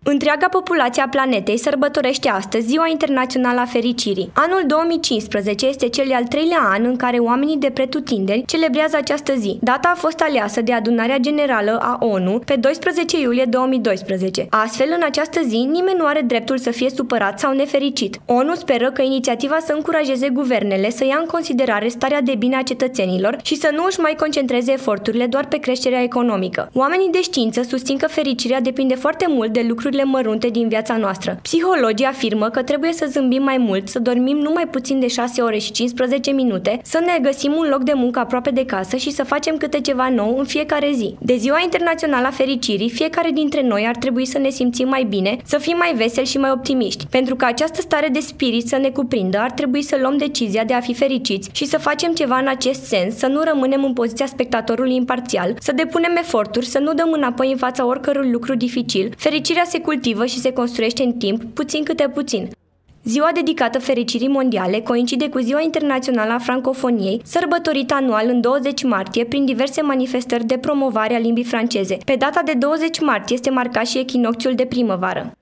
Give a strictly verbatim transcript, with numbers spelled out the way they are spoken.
Întreaga populație a planetei sărbătorește astăzi Ziua Internațională a Fericirii. Anul două mii cincisprezece este cel de-al treilea an în care oamenii de pretutindeni celebrează această zi. Data a fost aleasă de Adunarea Generală a O N U pe doisprezece iulie două mii doisprezece. Astfel, în această zi, nimeni nu are dreptul să fie supărat sau nefericit. O N U speră că inițiativa să încurajeze guvernele să ia în considerare starea de bine a cetățenilor și să nu își mai concentreze eforturile doar pe creșterea economică. Oamenii de știință susțin că fericirea depinde foarte mult de lucruri mărunte din viața noastră. Psihologii afirmă că trebuie să zâmbim mai mult, să dormim nu mai puțin de șase ore și cincisprezece minute, să ne găsim un loc de muncă aproape de casă și să facem câte ceva nou în fiecare zi. De Ziua Internațională a Fericirii, fiecare dintre noi ar trebui să ne simțim mai bine, să fim mai veseli și mai optimiști. Pentru că această stare de spirit să ne cuprindă, ar trebui să luăm decizia de a fi fericiți și să facem ceva în acest sens, să nu rămânem în poziția spectatorului imparțial, să depunem eforturi, să nu dăm înapoi în fața oricărui lucru dificil. Fericirea se cultivă și se construiește în timp, puțin câte puțin. Ziua dedicată fericirii mondiale coincide cu Ziua Internațională a Francofoniei, sărbătorită anual în douăzeci martie prin diverse manifestări de promovare a limbii franceze. Pe data de douăzeci martie este marcat și echinocțiul de primăvară.